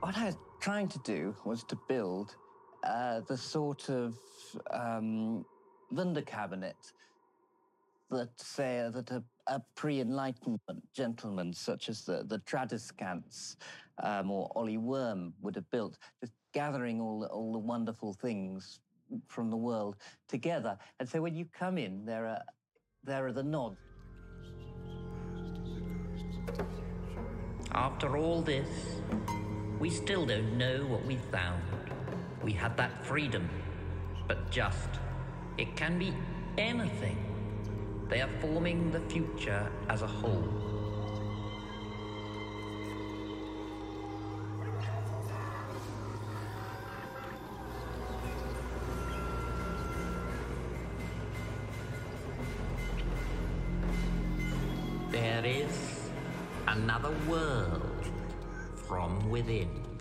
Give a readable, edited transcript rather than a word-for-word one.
What I was trying to do was to build the sort of Wundercabinet that, say, that a pre-Enlightenment gentleman such as the Tradescants or Ollie Worm would have built, just gathering all the wonderful things from the world together. And so when you come in, there are the nods. After all this, we still don't know what we found. We had that freedom, but just, it can be anything. They are forming the future as a whole. There is another world from within.